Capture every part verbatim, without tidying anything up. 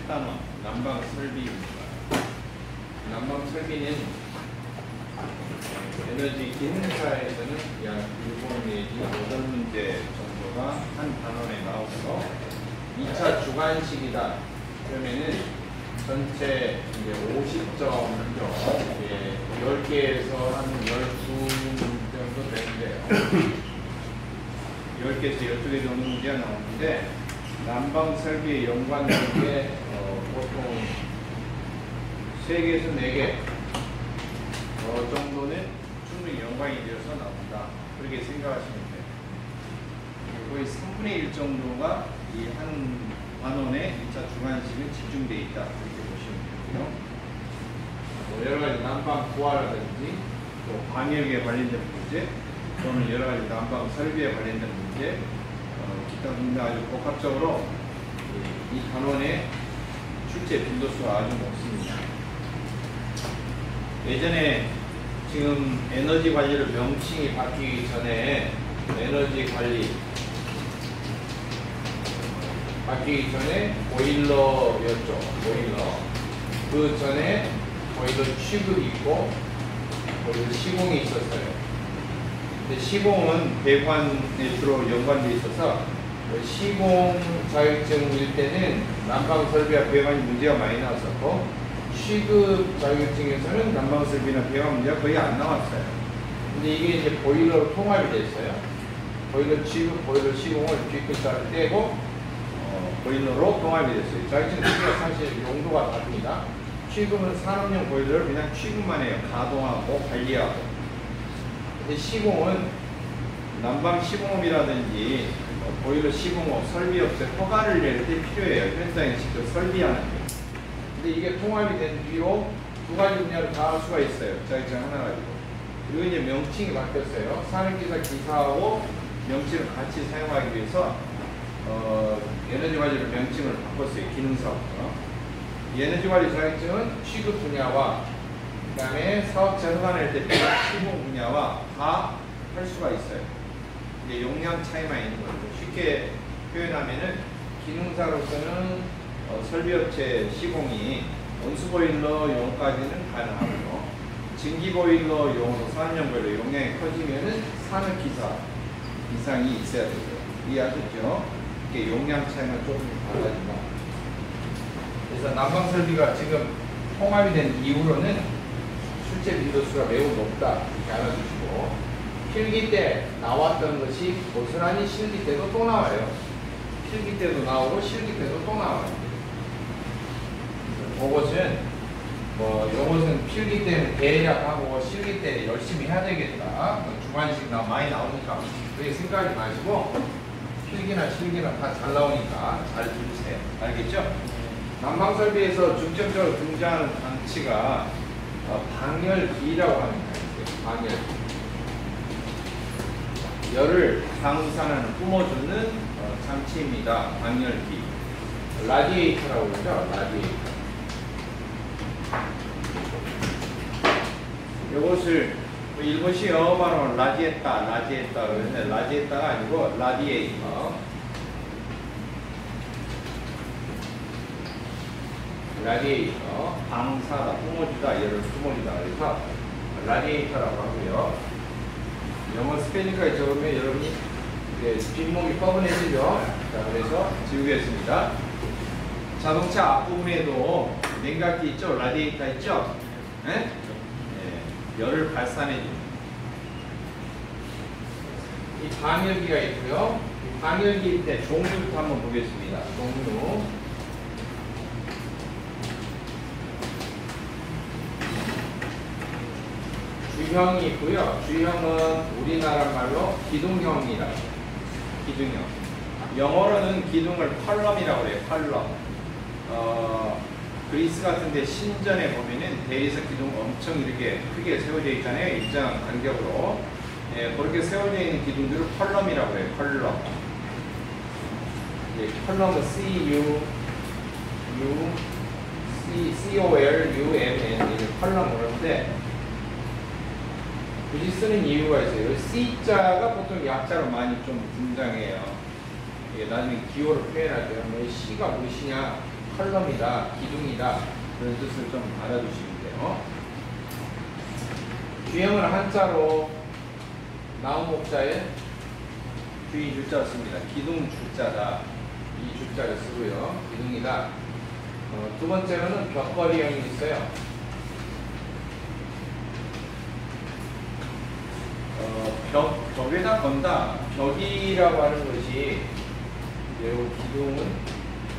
단원, 난방 설비입니다. 난방 설비는 에너지 기능사에서는 약 일곱 내지 여덟 문제 정도가 한 단원에 나오고 이 차 주관식이다. 그러면은 전체 이제 오십 점이죠. 이제 열 개에서 한 십이 정도 되는데요. 열 개에서 열두 개 정도 문제가 나오는데 난방 설비에 연관된 게 어, 보통 세 개에서 네 개 어, 정도는 충분히 연관이 되어서 나온다. 그렇게 생각하시면 돼요. 거의 삼분의 일 정도가 이 한 반원의 이 차 주관식에 집중되어 있다. 이렇게 보시면 되고요. 뭐 여러 가지 난방 부하라든지 또 방역에 관련된 문제 또는 여러 가지 난방 설비에 관련된 문제 어, 기타 등등 아주 복합적으로 이 단원의 출제 빈도수가 아주 높습니다. 예전에 지금 에너지 관리로 명칭이 바뀌기 전에 에너지 관리 바뀌기 전에 보일러였죠. 보일러. 그 전에 보일러 취급이 있고 보일러 시공이 있었어요. 근데 시공은 배관에 주로 연관되어 있어서 시공 자격증일 때는 난방 설비와 배관이 문제가 많이 나왔었고 취급 자격증에서는 난방 설비나 배관 문제가 거의 안 나왔어요. 근데 이게 이제 보일러로 통합이 됐어요. 보일러 취급, 보일러 시공을 뒤끝자를 떼고 어, 보일러로 통합이 됐어요. 자격증 두 개가 사실 용도가 다릅니다. 취급은 산업용 보일러를 그냥 취급만 해요. 가동하고 관리하고. 근데 시공은 난방 시공업이라든지 어, 보일러 시공업, 설비업체 허가를 낼 때 필요해요. 현장에 직접 설비하는 게. 근데 이게 통합이 된 뒤로 두 가지 분야를 다 할 수가 있어요. 자격증 하나 가지고. 그리고 이제 명칭이 바뀌었어요. 산업기사 기사하고 명칭을 같이 사용하기 위해서 어, 에너지 관리로 명칭을 바꿨어요. 기능사부터. 이 에너지 관리 자격증은 취급 분야와 그 다음에 사업체 허가낼 때 필요한 시공 분야와 다 할 수가 있어요. 이제 용량 차이만 있는 거죠. 쉽게 표현하면은 기능사로서는 어, 설비업체 시공이 온수보일러용까지는 가능하고요. 증기보일러용으로 산업용 보일러 용량이 커지면은 산업기사 이상이 있어야 되고요. 이해하셨죠? 이게 용량 차이만 조금 달라진다. 그래서 난방 설비가 지금 통합이 된 이후로는 출제 빈도수가 매우 높다. 이렇게 알아주시고 필기 때 나왔던 것이 고스란히 실기 때도 또 나와요. 필기 때도 나오고 실기 때도 또 나와요. 그것은 뭐 요것은 필기 때는 대략하고 실기 때 열심히 해야 되겠다. 주관식 나 많이 나오니까 그렇게 생각하지 마시고 필기나 실기나 다 잘 나오니까 잘 들으세요. 알겠죠? 난방 설비에서 중점적으로 등장하는 장치가 어, 방열기라고 하는 장치예요. 방열기. 열을 방사는 뿜어주는 어, 장치입니다. 방열기. 라디에이터라고 그러죠. 라디에이터. 이것을 일본식 영어 발음은 라디에타, 라디에타 그러는데 라디에타가 아니고 라디에이터. 라디에이터. 방사다, 뿜어주다, 열을 뿜어주다. 그래서 라디에이터라고 하고요. 영어 스페인까지 적으면 여러분이 뒷목이 뻐근해지죠. 자, 그래서 지우겠습니다. 자동차 앞부분에도 냉각기 있죠? 라디에이터 있죠? 네? 네. 열을 발산해줍니다. 이 방열기가 있고요. 이 방열기일 때 종류부터 한번 보겠습니다. 종류. 주형이 있고요. 주형은 우리나라 말로 기둥형이라고 해요. 기둥형. 영어로는 기둥을 펄럼이라고 해요. 펄럼. 어, 그리스 같은 데 신전에 보면은 대리석 기둥 엄청 이렇게 크게 세워져 있잖아요. 일정 간격으로. 예, 그렇게 세워져 있는 기둥들을 펄럼이라고 해요. 펄럼. 예, 펄럼은 C-U, U, C, C-O-L-U-M-N, 이제 펄럼을 하는데 굳이 쓰는 이유가 있어요. C자가 보통 약자로 많이 좀 등장해요. 이게 나중에 기호로 표현할 때 뭐 C가 무엇이냐 컬럼이다, 기둥이다 그런 뜻을 좀 알아두시면 돼요. 주형을 한자로 나온 목자에 주인 주자를 씁니다. 기둥 주자다. 이 주자를 쓰고요. 기둥이다. 어, 두 번째로는 벽걸이형이 있어요. 어, 벽, 벽에다 건다. 벽이라고 하는 것이 이제 요 기둥은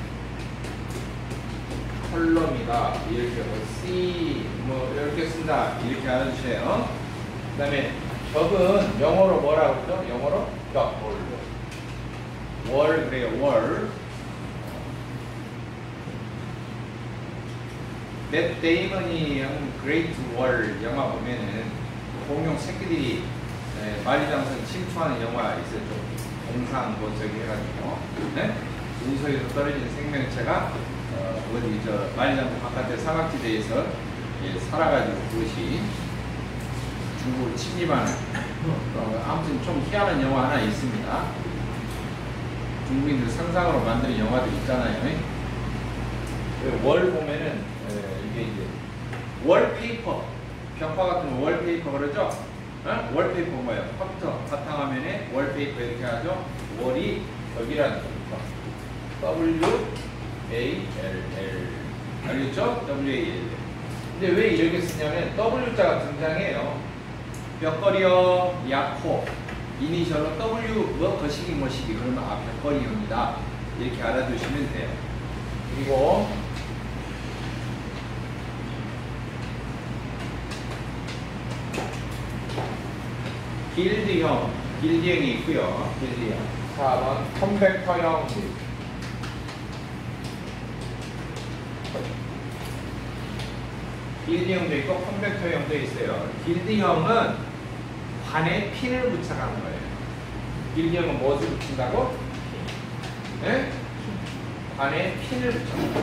컬럼이다. 이렇게 뭐 C 뭐 이렇게 쓴다. 이렇게 알아주세요. 그 다음에 벽은 영어로 뭐라고 그러죠? 영어로 벽. 월 그래요. 월. 맷 데이먼이 한 그레이트 월 영화 보면은 공룡 새끼들이 네, 만리장성 침투하는 영화 있어요. 공상 뭐 저기 해가지고 네? 운석에서 떨어진 생명체가 어, 어디 저 만리장성 바깥의 사각지대에서 예, 살아가지고 그것이 중국을 침입하는 어, 아무튼 좀 희한한 영화 하나 있습니다. 중국인들 상상으로 만드는 영화들 있잖아요. 월 보면은 에, 이게 이제 월페이퍼 벽화 같은 거 월페이퍼 그러죠? 어? 월페이퍼 뭐예요? 컴퓨터 바탕화면에 월페이퍼 이렇게 하죠? 월이 벽이라는 겁니다. W A L L 알겠죠? W A L L. 근데 왜 이렇게 쓰냐면 W자가 등장해요. 벽걸이요, 약호, 이니셜로 W 뭐 거시기 뭐시기 그러면 아 벽걸이형이다 이렇게 알아두시면 돼요. 그리고 길드형, 길드형이 있고요. 길드형. 사 번 컴팩터형. 길드형도 있고 컴팩터형도 있어요. 길드형은 관에 핀을 부착하는 거예요. 길드형은 무엇을 붙인다고? 네? 관에 핀을 부착합니다.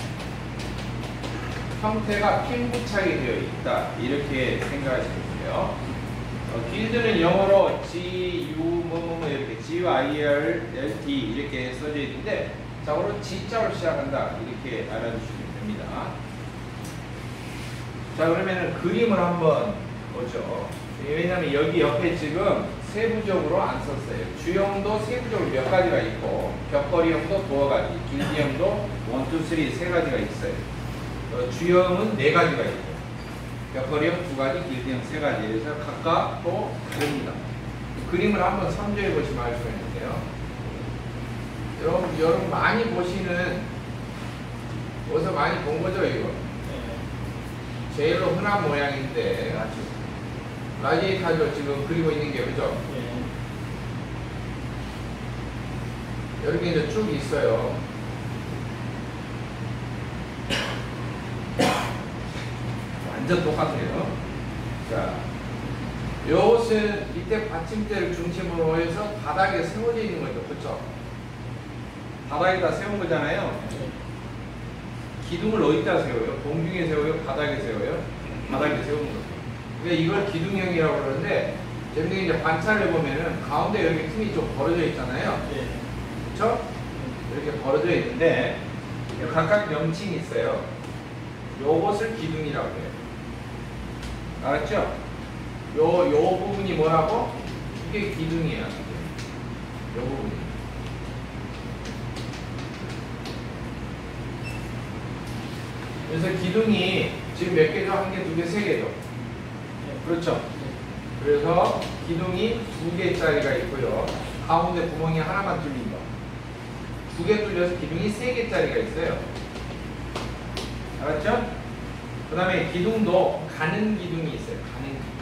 형태가 핀 부착이 되어 있다. 이렇게 생각하시면 돼요. 어, 길드는 영어로 G, U, 뭐, 뭐, 뭐, 이렇게 G, I, R, L, D 이렇게 써져 있는데, 자고로 G자로 시작한다. 이렇게 알아두시면 됩니다. 자, 그러면은 그림을 한번 보죠. 왜냐면 여기 옆에 지금 세부적으로 안 썼어요. 주형도 세부적으로 몇 가지가 있고, 벽걸이형도 두어 가지, 길드형도 일, 이, 삼 세 가지가 있어요. 어, 주형은 네 가지가 있고, 벽걸이형 두 가지, 길드형 세 가지. 그래서 각각 또 다릅니다. 그림을 한번 참조해 보시면 알 수가 있는데요. 여러분, 여러분 많이 보시는, 어디서 많이 본 거죠, 이거? 제일로 흔한 모양인데, 라디에이터로 지금 그리고 있는 게, 그죠? 이렇게 이제 쭉 있어요. 완전 똑같아요. 자, 이것은 밑에 받침대를 중심으로 해서 바닥에 세워져 있는 거죠. 그렇죠? 바닥에다 세운 거잖아요. 기둥을 어디다 세워요? 공중에 세워요? 바닥에 세워요? 바닥에 세우는 거죠. 그러니까 이걸 기둥형이라고 그러는데, 재밌는 이제 관찰을 해보면은 가운데 여기 틈이 좀 벌어져 있잖아요. 그렇죠? 이렇게 벌어져 있는데 각각 명칭이 있어요. 요것을 기둥이라고 해요. 알았죠? 요, 요 부분이 뭐라고? 이게 기둥이에요. 요 부분이. 그래서 기둥이 지금 몇 개죠? 한 개, 두 개, 세 개죠? 그렇죠? 그래서 기둥이 두 개짜리가 있고요. 가운데 구멍이 하나만 뚫린 거. 두 개 뚫려서 기둥이 세 개짜리가 있어요. 알았죠? 그 다음에 기둥도 가는 기둥이 있어요. 가는 기둥.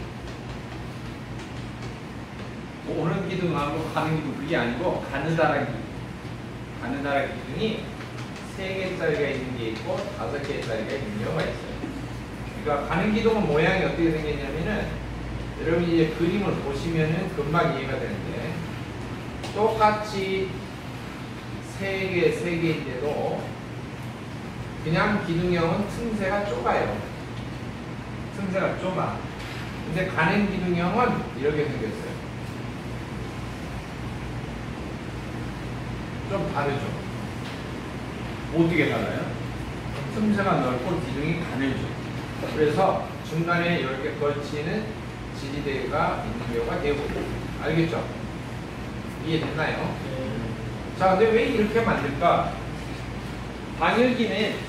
뭐 오는 기둥하고 가는 기둥 그게 아니고 가느다란 기둥. 가느다란 기둥이 세 개짜리가 있는 게 있고 다섯 개짜리가 있는 경우가 있어요. 그러니까 가는 기둥은 모양이 어떻게 생겼냐면은 여러분이 이제 그림을 보시면은 금방 이해가 되는데 똑같이 세 개, 세 개인데도 그냥 기둥형은 틈새가 좁아요. 틈새가 좁아. 근데 가는 기둥형은 이렇게 생겼어요. 좀 다르죠? 어떻게 달라요? 틈새가 넓고 기둥이 가늘죠. 그래서 중간에 이렇게 걸치는 지지대가 있는 경우가 대부분. 알겠죠? 이해됐나요? 네. 자, 근데 왜 이렇게 만들까? 방열기는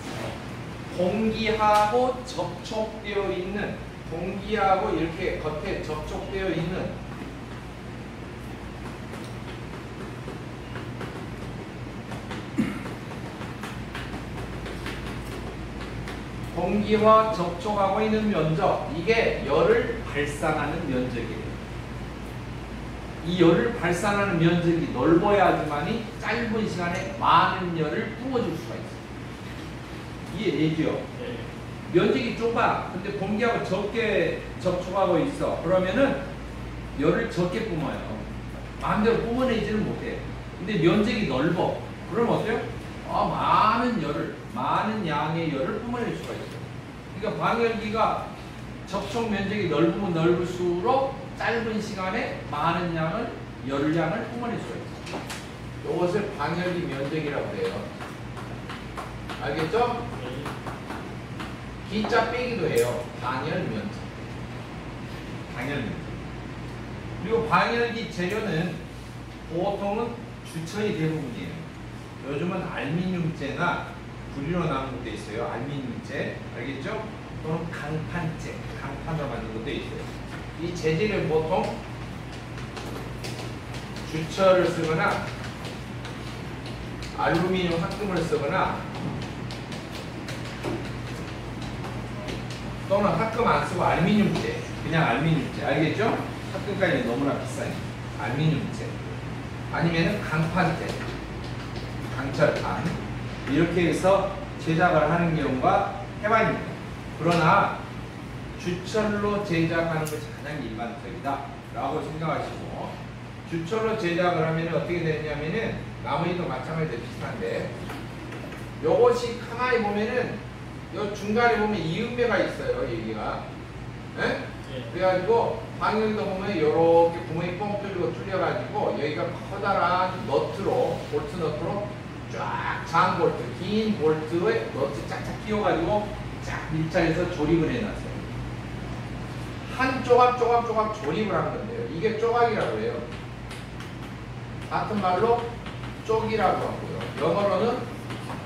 공기하고 접촉되어 있는, 공기하고 이렇게 겉에 접촉되어 있는 공기와 접촉하고 있는 면적, 이게 열을 발산하는 면적이에요. 이 열을 발산하는 면적이 넓어야지만이 짧은 시간에 많은 열을 뿜어줄 수가 있어요. 이해되죠? 네. 면적이 좁아. 근데 공기하고 적게 접촉하고 있어. 그러면은 열을 적게 뿜어요. 마음대로 뿜어내지는 못해. 근데 면적이 넓어. 그럼 어때요? 아, 많은 열을, 많은 양의 열을 뿜어낼 수가 있어요. 그러니까 방열기가 접촉 면적이 넓으면 넓을수록 짧은 시간에 많은 양을, 열량을 뿜어낼 수가 있어요. 이것을 방열기 면적이라고 해요. 알겠죠? 네. 기자 빼기도 해요. 방열 면적. 방열 면적. 그리고 방열기 재료는 보통은 주천이 대부분이에요. 요즘은 알미늄재나 구리로 나온 것도 있어요. 알미늄재. 알겠죠? 또는 강판재. 강판으로 만든 것도 있어요. 이 재질은 보통 주철을 쓰거나 알루미늄 합금을 쓰거나 또는 합금 안 쓰고 알루미늄재, 그냥 알루미늄재. 알겠죠? 합금까지 너무나 비싸니까 알루미늄재. 아니면은 강판재, 강철판, 이렇게 해서 제작을 하는 경우가 해반입니다. 그러나 주철로 제작하는 것이 가장 일반적이다 라고 생각하시고, 주철로 제작을 하면 어떻게 되냐면은 나머지도 마찬가지로 비슷한데, 요것이 하나에 보면은 요 중간에 보면 이음매가 있어요. 여기가. 예? 네. 그래가지고 방열기도 보면 이렇게 구멍이 뻥 뚫리고 뚫려가지고 여기가 커다란 너트로, 볼트 너트로 쫙 장 볼트, 긴 볼트에 너트 쫙쫙 끼워가지고 쫙 밀착해서 조립을 해놨어요. 한 조각 조각 조각 조립을 한 건데요. 이게 조각이라고 해요. 같은 말로 쪽이라고 하고요. 영어로는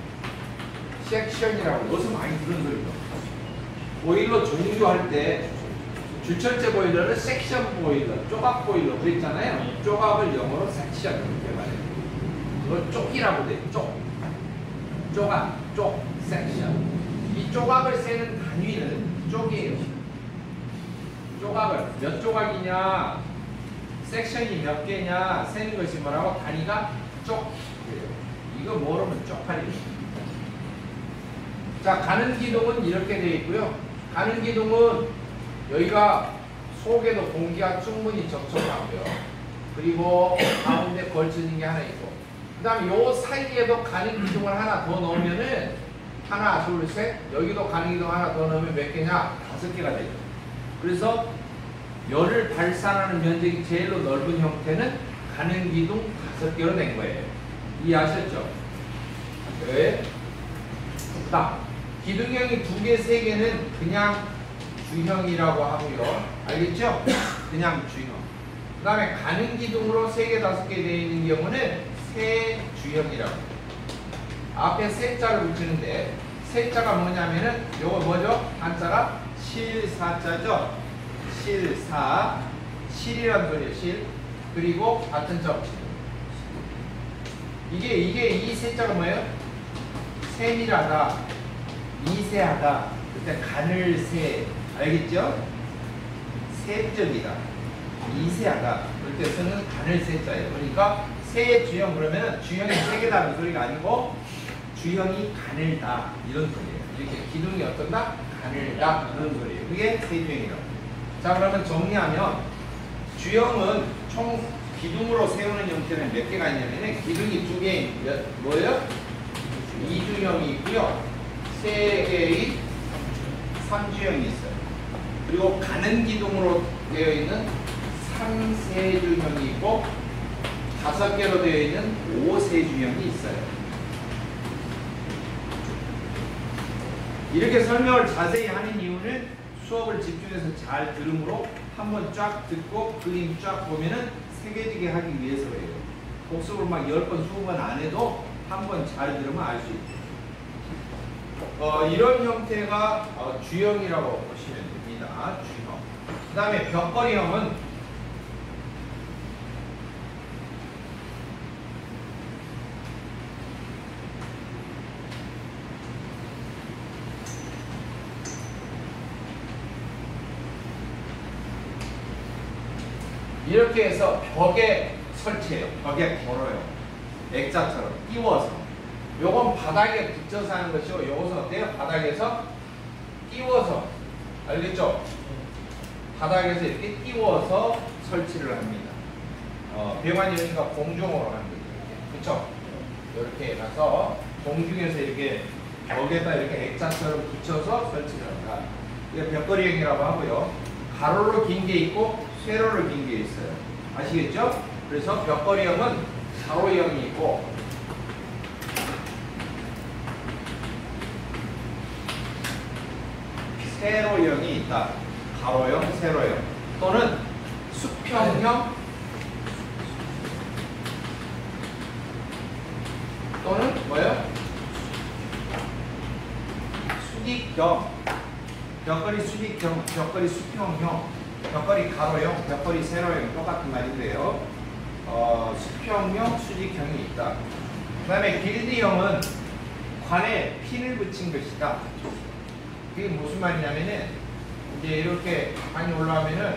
섹션이라고, 요새 많이 들은 소리죠. 보일러 종류할 때 주철제 보일러는 섹션 보일러, 조각 보일러 그랬잖아요. 조각을 영어로 섹션 이렇게 말해요. 그걸 쪽이라고 돼요. 쪽, 조각, 쪽, 섹션. 이 조각을 세는 단위는 쪽이에요. 조각을 몇 조각이냐, 섹션이 몇 개냐 세는 것이 뭐라고? 단위가 쪽이에요. 이거 모르면 쪽팔이에요. 자, 가는 기둥은 이렇게 되어 있고요. 가는 기둥은 여기가 속에도 공기가 충분히 접촉하고요. 그리고 가운데 걸쳐진 게 하나 있고, 그 다음에 요 사이에도 가는 기둥을 하나 더 넣으면은 하나, 둘, 셋, 여기도 가는 기둥 하나 더 넣으면 몇 개냐? 다섯 개가 되죠. 그래서 열을 발산하는 면적이 제일로 넓은 형태는 가는 기둥 다섯 개로 된 거예요. 이해하셨죠? 네. 자, 기둥형이 두 개, 세 개는 그냥 주형이라고 하고요. 알겠죠? 그냥 주형. 그 다음에 가는 기둥으로 세 개, 다섯 개 되어 있는 경우는 세주형이라고 해요. 앞에 세자를 붙이는데, 세자가 뭐냐면은 요거 뭐죠? 한자가 실사자죠? 실사. 실이란 소리예요. 실. 그리고 같은 자 붙이는 이게, 이게 이 세자가 뭐예요? 세밀하다, 미세하다, 그때 가늘세, 알겠죠? 세적이다, 미세하다, 그럴 때 쓰는 가늘세자예요. 그러니까 세 주형 그러면 주형이 세 개다는 소리가 아니고 주형이 가늘다 이런 소리예요. 이렇게 기둥이 어떤다? 가늘다 그런 소리예요. 그게 세주형이라고. 자, 그러면 정리하면 주형은 총 기둥으로 세우는 형태는 몇 개가 있냐면 기둥이 두 개, 뭐예요? 이주형이 있고요. 세 개의 삼주형이 있어요. 그리고 가는 기둥으로 되어 있는 삼세주형이 있고 다섯 개로 되어 있는 오세주형이 있어요. 이렇게 설명을 자세히 하는 이유는 수업을 집중해서 잘 들으므로 한번 쫙 듣고 그림 쫙 보면은 새겨지게 하기 위해서예요. 복습을 막 열 번, 스무 번 안 해도 한 번 잘 들으면 알 수 있고. 어, 이런 형태가 어, 주형이라고 보시면 됩니다. 주형. 그 다음에 벽걸이형은 이렇게 해서 벽에 설치해요. 벽에 걸어요. 액자처럼 띄워서. 요건 바닥에 붙여서 하는 것이고, 요것은 어때요? 바닥에서 띄워서. 알겠죠? 바닥에서 이렇게 띄워서 설치를 합니다. 어, 배관이 여기가 공중으로 하는 거죠. 그쵸? 이렇게 해서 공중에서 이렇게 벽에다 이렇게 액자처럼 붙여서 설치를 합니다. 이게 벽걸이형이라고 하고요. 가로로 긴 게 있고, 세로로 긴 게 있어요. 아시겠죠? 그래서 벽걸이형은 가로형이 있고 세로형이 있다. 가로형, 세로형 또는 수평형 또는 뭐예요? 수직형. 벽걸이 수직형, 벽걸이 수평형, 벽걸이 가로형, 벽걸이 세로형 똑같은 말인데요. 어, 수평형, 수직형이 있다. 그 다음에 길드형은 관에 핀을 붙인 것이다. 그게 무슨 말이냐면은 이제 이렇게 관이 올라오면은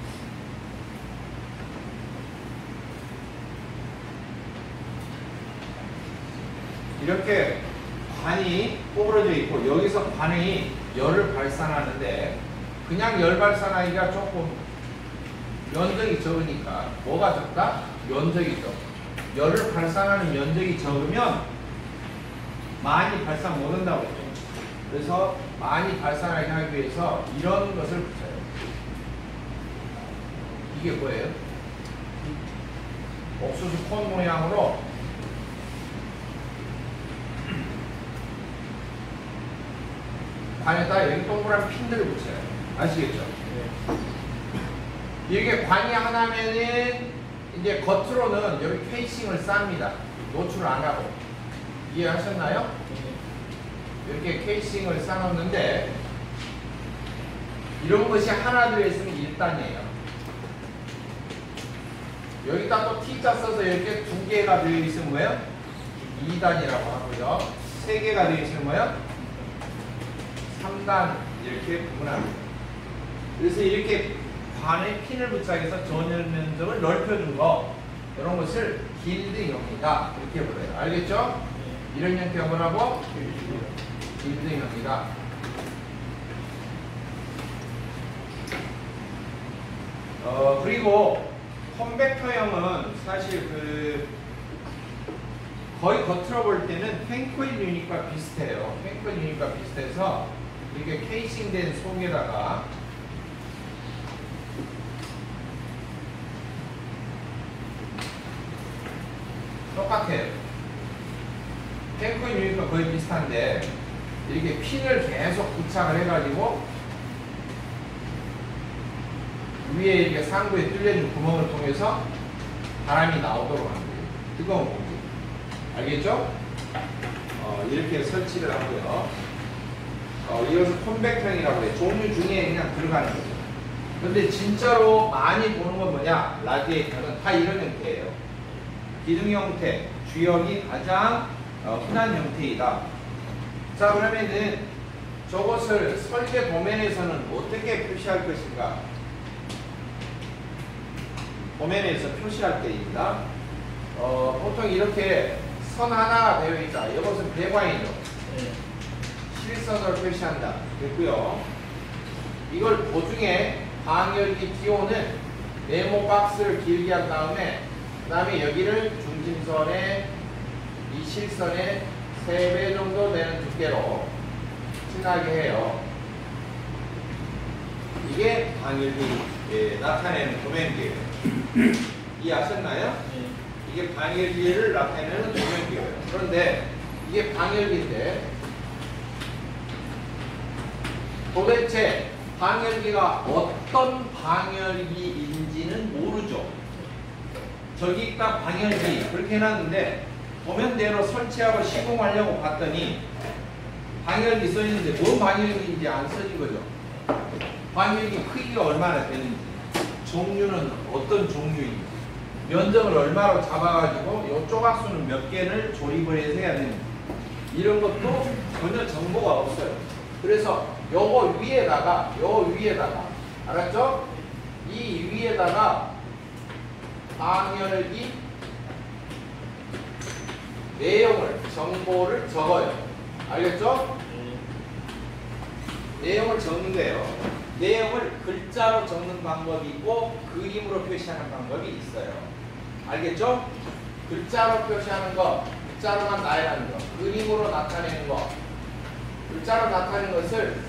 이렇게 관이 꼬부러져 있고 여기서 관이 열을 발산하는데 그냥 열 발산하기가 조금 면적이 적으니까 뭐가 적다? 면적이 적. 열을 발산하는 면적이 적으면 많이 발산 못한다고 했죠. 그래서 많이 발산하게 하기 위해서 이런 것을 붙여요. 이게 뭐예요? 옥수수 콘 모양으로 관에다 여기 동그란 핀들을 붙여요. 아시겠죠? 네. 이게 관이 하나면은 이제 겉으로는 여기 케이싱을 쌉니다. 노출을 안 하고. 이해하셨나요? 네. 이렇게 케이싱을 싸놓는데 이런 것이 하나 들어있으면 일 단이에요. 여기다 또 T자 써서 이렇게 두 개가 들어있으면 뭐예요? 이 단이라고 하고요. 세 개가 들어있으면 뭐예요? 삼 단 이렇게 구분합니다. 그래서 이렇게 관에 핀을 부착해서 전열 면적을 넓혀준 거 이런 것을 길드형이다 이렇게 불러요. 알겠죠? 네. 이런 형태가 뭐라고? 길드형이다. 어 그리고 컴팩터형은 사실 그 거의 겉으로 볼 때는 펜코일 유닛과 비슷해요. 펜코일 유닛과 비슷해서 이렇게 케이싱된 속에다가 똑같아요. 펜코일 유닛과 거의 비슷한데 이렇게 핀을 계속 부착을 해가지고 위에 이렇게 상부에 뚫려있는 구멍을 통해서 바람이 나오도록 하는 거예요. 뜨거운 공기. 알겠죠? 어, 이렇게 설치를 하고요. 어, 이것은 컴팩터형이라고 해요. 종류 중에 그냥 들어가는 거죠. 근데 진짜로 많이 보는 건 뭐냐? 라디에이터는 다 이런 형태예요. 기둥 형태, 주역이 가장 어, 흔한 형태이다. 자, 그러면은 저것을 설계 도면에서는 어떻게 표시할 것인가? 도면에서 표시할 때입니다. 어, 보통 이렇게 선 하나가 되어 있다. 이것은 배관이죠. 네. 실선으로 표시한다. 됐고요. 이걸 도중에 방열기 디오는 네모 박스를 길게 한 다음에 그 다음에 여기를 중심선에 이 실선에 세 배 정도 되는 두께로 친하게 해요. 이게 방열기에 나타내는 도면기예요. 이해하셨나요? 네. 이게 방열기를 나타내는 도면기예요. 그런데 이게 방열기인데 도대체 방열기가 어떤 방열기인지는 모르죠. 저기가 방열기 그렇게 해놨는데 도면대로 설치하고 시공하려고 봤더니 방열기 써있는데 뭔 방열기인지 안 써진 거죠. 방열기 크기가 얼마나 되는지, 종류는 어떤 종류인지, 면적을 얼마로 잡아가지고 요 조각수는 몇 개를 조립을 해서 해야 되는지 이런 것도 전혀 정보가 없어요. 그래서 요거 위에다가 요 위에다가 알았죠? 이 위에다가 방열기 내용을 정보를 적어요. 알겠죠? 내용을 적는 거예요. 내용을 글자로 적는 방법이 있고 그림으로 표시하는 방법이 있어요. 알겠죠? 글자로 표시하는 거, 글자로만 나열하는 거, 그림으로 나타내는 거. 글자로 나타내는 것을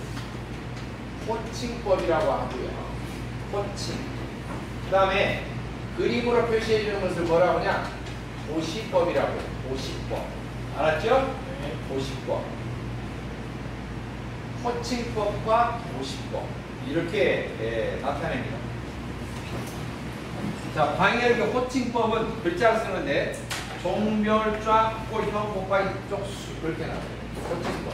호칭법이라고 하고요. 호칭. 그 다음에 그림으로 표시해 주는 것을 뭐라고 하냐? 도시법이라고 해요. 도시법. 알았죠? 네. 도시법. 호칭법과 도시법. 이렇게 예, 나타냅니다. 자, 방열기 호칭법은 글자를 쓰는데 종별, 쫙, 꼴, 형, 곱하기, 쪽수 그렇게 나와요. 호칭법.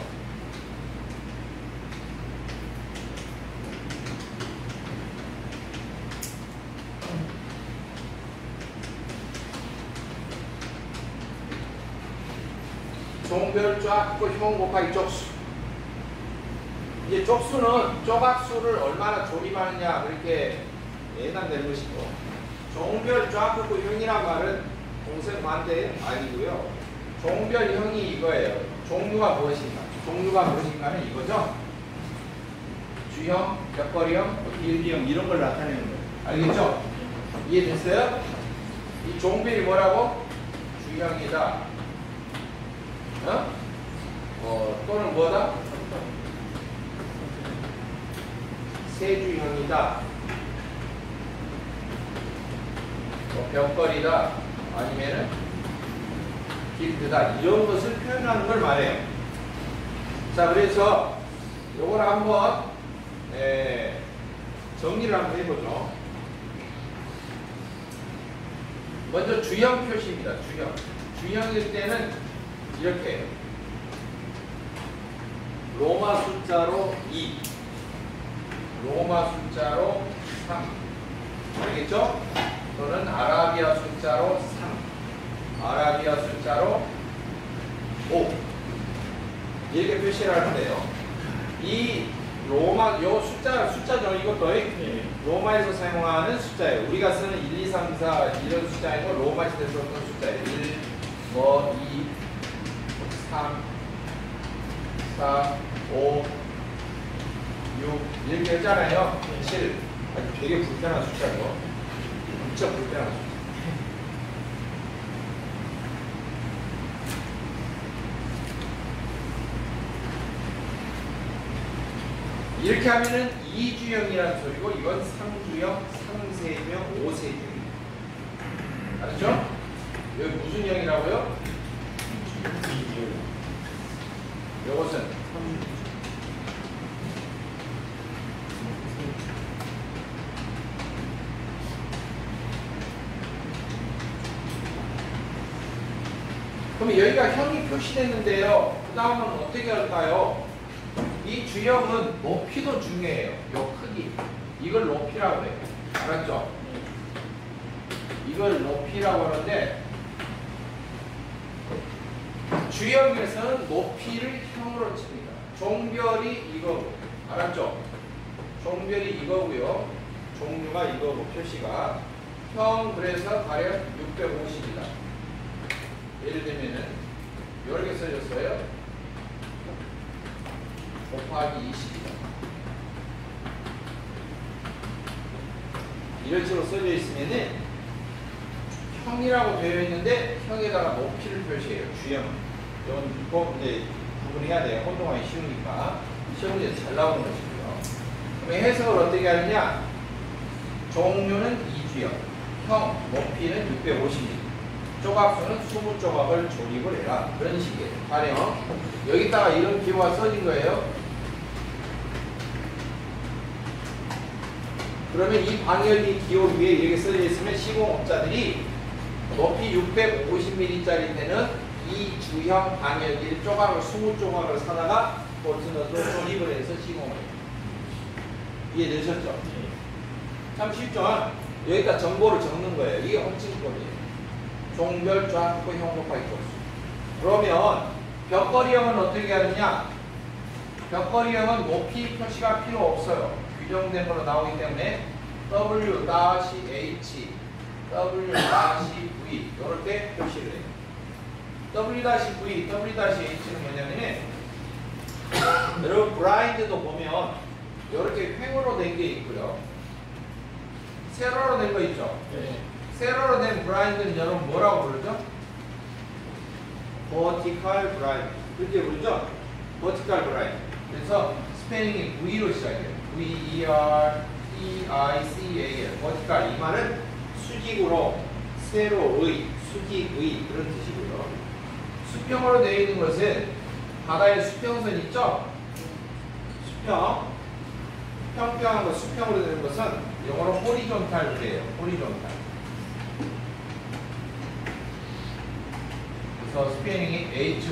종별, 쫙, 꼴, 형, 곱하기, 쪽수. 이제 쪽수는 조각수를 얼마나 조립하느냐 그렇게 예단되는 것이고, 종별 좌표고 형이란 말은 공생반대 아니고요. 종별형이 이거예요. 종류가 무엇인가? 종류가 무엇인가는 이거죠. 주형, 벽걸이형, 길기형 이런 걸 나타내는 거예요. 알겠죠? 이해됐어요? 이 종별이 뭐라고? 주형이다. 어? 어 또는 뭐다? 세주형이다. 뭐 벽걸이다. 아니면은 길드다. 이런 것을 표현하는 걸 말해요. 자, 그래서 요걸 한번 에, 정리를 한번 해보죠. 먼저 주형 표시입니다. 주형. 주형일 때는 이렇게 해요. 로마 숫자로 이, 로마 숫자로 삼, 알겠죠? 또는 아라비아 숫자로 삼, 아라비아 숫자로 오 이렇게 표시를 하는데요. 이 로마 요 숫자 숫자죠. 이것도 네. 로마에서 사용하는 숫자예요. 우리가 쓰는 일, 이, 삼, 사 이런 숫자 아니고 로마 시대에서 썼던 숫자예요. 일, 뭐 이, 삼, 사, 오, 육 이렇게 했잖아요. 칠. 아주 되게 불편한 숫자죠. 진짜 불편한 숫자. 이렇게 하면은 이주형이라는 소리고, 이건 삼주형, 삼세형, 오세형. 알았죠? 여기 무슨 형이라고요? 이주형. 요것은 그럼 여기가 형이 표시됐는데요. 그 다음은 어떻게 할까요? 이 주형은 높이도 중요해요. 요 크기. 이걸 높이라고 해요. 알았죠? 이걸 높이라고 하는데, 주형에서는 높이를 형으로 칩니다. 종별이 이거고. 알았죠? 종별이 이거고요. 종류가 이거고, 표시가. 형, 그래서 가령 육백오십이다. 예를 들면은, 이렇게 써졌어요. 곱하기 이십이다. 이런 식으로 써져 있으면은 형이라고 되어 있는데 형에다가 높이를 표시해요. 주형은. 이건 꼭 이제 구분해야 돼요. 혼동하기 쉬우니까. 시험 문제 잘 나오는 것이고요. 그럼 해석을 어떻게 하느냐? 종류는 이주형, 형, 높이는 육백오십. 조각수는 이십 조각을 조립을 해라. 그런 식이에요. 가령 여기다가 이런 기호가 써진 거예요. 그러면 이 방열기 기호 위에 이렇게 써져 있으면 시공업자들이 높이 육백오십 밀리미터짜리 되는 이 주형 방열기를 조각을 이십 조각을 사다가 볼트너도 조립을 해서 시공을 해요. 이해되셨죠? 참 쉽죠? 여기다 정보를 적는 거예요. 이게 험칭법이에요. 종별 좌표 형 곱하기 쪽수. 그러면 벽걸이형은 어떻게 하느냐? 벽걸이형은 높이 표시가 필요 없어요. 규정된 걸로 나오기 때문에 W-H, W-V 이렇게 표시를 해요. W-V, W-H는 뭐냐면은 여러분 브라인드도 보면 이렇게 횡으로 된 게 있고요. 세로로 된 거 있죠? 네. 세로로 된 브라인드는 여러분 뭐라고 부르죠? 버티컬 브라인드. 그렇게 부르죠? 버티컬 브라인드. 그래서 스페링이 V로 시작해요. V-E-R-T-I-C-A-L. 버티컬. 이 말은 수직으로 세로의, 수직의 그런 뜻이고요. 수평으로 되어 있는 것은 바다에 수평선 있죠? 수평. 평평한 거, 수평으로 되는 것은 영어로 호리존탈 그래요. 호리존탈. 그래서 스페링이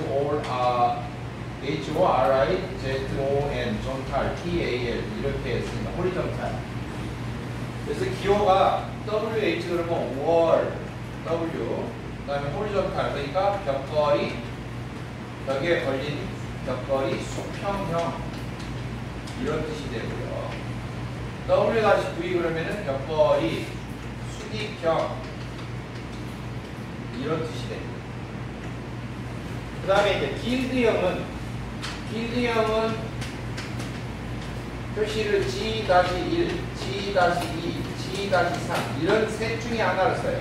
H-O-R-I-Z-O-N, 존탈, T-A-L 이렇게 씁니다. 호리존탈. 그래서 기호가 W-H 그러면 월, W, 그 다음에 호리존탈, 그러니까 벽걸이, 벽에 걸린 벽걸이 수평형 이런 뜻이 되고요. W-V 그러면은 벽걸이 수직형 이런 뜻이 됩니다. 그 다음에 이제 길드형은 길드형은 표시를 지 일, 지 이, 지 삼 이런 셋 중에 하나를 써요.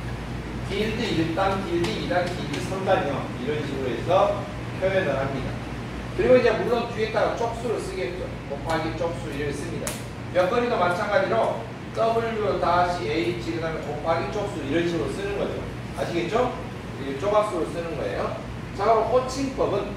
길드 일 단, 길드 이 단, 길드 삼 단형 이런 식으로 해서 표현을 합니다. 그리고 이제 물론 뒤에다가 쪽수를 쓰겠죠. 곱하기 쪽수 이렇게 씁니다. 벽걸이도 마찬가지로 W-H 그 다음에 곱하기 쪽수 이런 식으로 쓰는 거죠. 아시겠죠? 조각수로 쓰는 거예요. 자, 그럼 호칭법은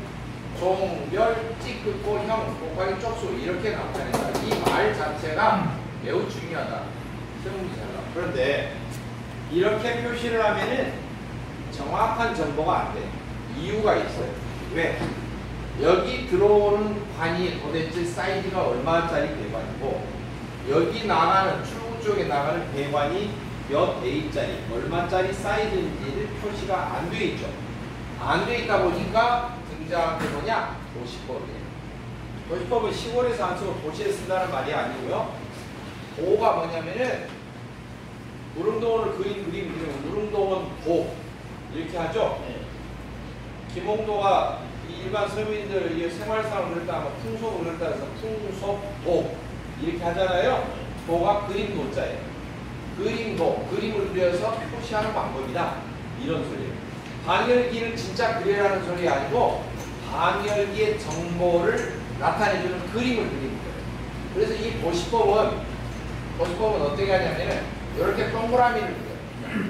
종별, 찌끄고, 형, 곱하기 쪽수 이렇게 나타낸다. 이 말 자체가 매우 중요하다. 시험 문제 잘 나와. 그런데 이렇게 표시를 하면은 정확한 정보가 안 돼. 이유가 있어요. 왜? 여기 들어오는 관이 도대체 사이즈가 얼마짜리 배관이고 여기 나가는 출구 쪽에 나가는 배관이 몇 A짜리 얼마짜리 사이즈인지를 표시가 안 돼 있죠. 안 돼 있다 보니까 등장한 게 뭐냐? 도시법이에요. 도시법은 시골에서 안 쓰고 도시에 쓴다는 말이 아니고요. 도가 뭐냐면은 무릉도원을 그린 그림 이름은 무릉도원 도 이렇게 하죠. 네. 김홍도가 일반 서민들 생활상을 그렸다 하면 풍속을 그렸다 해서 풍속도 이렇게 하잖아요. 도가 그림 도자예요. 그림도, 그림을 그려서 표시하는 방법이다. 이런 소리예요. 방열기를 진짜 그리라는 소리 아니고 방열기의 정보를 나타내주는 그림을 그리는 거예요. 그래서 이 도시법은 도시법은 어떻게 하냐면은 이렇게 동그라미를 그려요.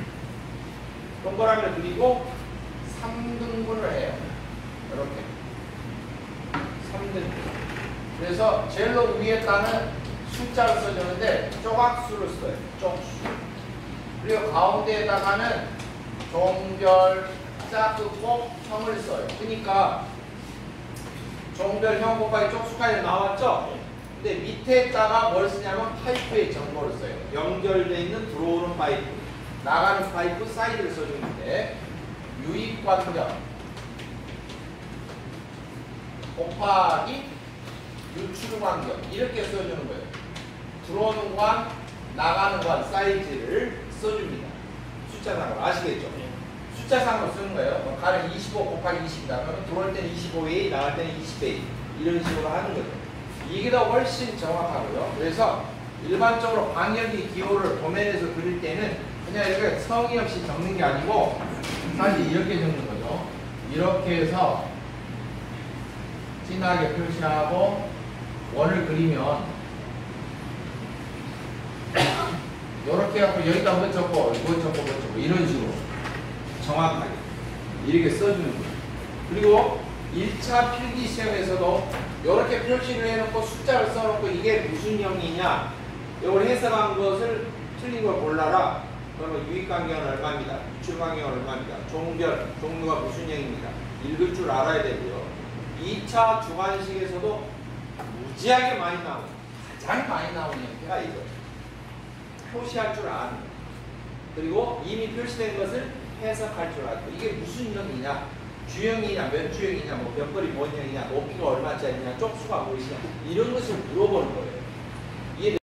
동그라미를 그리고 삼 등분을 해요. 이렇게 삼 등분. 그래서 제일 위에다는 숫자를 써주는데 조각수를 써요. 쪽수. 그리고 가운데에다가는 종별, 짝긋고 형을 써요. 그러니까 종별, 형 곱하기 쪽수까지 나왔죠? 근데 밑에다가 뭘 쓰냐면 파이프의 정보를 써요. 연결되어 있는 들어오는 파이프, 나가는 파이프 사이즈를 써주는데 유입관경 곱하기 유출관경 이렇게 써주는 거예요. 들어오는 관, 나가는 관 사이즈를 써줍니다. 숫자상으로 아시겠죠? 네. 숫자상으로 쓰는 거예요. 뭐 가령 이십오 곱하기 이십이다. 그러면 들어올 때는 이십오 에이, 나갈 때는 이십 에이 이런 식으로 하는 거죠. 이게 더 훨씬 정확하고요. 그래서 일반적으로 방열기 기호를 도면에서 그릴 때는 그냥 이렇게 성의 없이 적는 게 아니고 사실 이렇게 적는 거죠. 이렇게 해서 진하게 표시하고 원을 그리면 이렇게 해갖고 여기다 뭐 적고 이거 적고 뭐 적고 이런 식으로 정확하게 이렇게 써주는 거예요. 그리고 일 차 필기 시험에서도 이렇게 표시를 해놓고 숫자를 써놓고 이게 무슨 형이냐 이걸 해석한 것을 틀린 걸 골라라. 그러면 유익관계는 얼마입니다. 유출관계는 얼마입니다. 종별, 종류가 무슨 형입니다. 읽을 줄 알아야 되고요. 이 차 주관식에서도 무지하게 많이 나오는, 가장 많이 나오는 형태가 이거예요. 표시할 줄 아는 거. 그리고 이미 표시된 것을 해석할 줄 알고. 이게 무슨 형이냐. 주형이냐, 몇 주형이냐, 뭐 몇 벌이 뭔 형이냐, 높이가 얼마짜리냐, 쪽수가 무엇이냐, 이런 것을 물어보는 거예요.